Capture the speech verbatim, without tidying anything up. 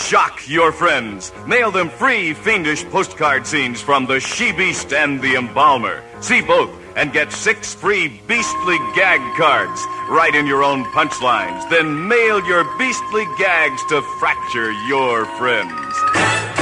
shock your friends. Mail them free fiendish postcard scenes from the She-Beast and the Embalmer. See both and get six free beastly gag cards. Write in your own punchlines. Then mail your beastly gags to fracture your friends.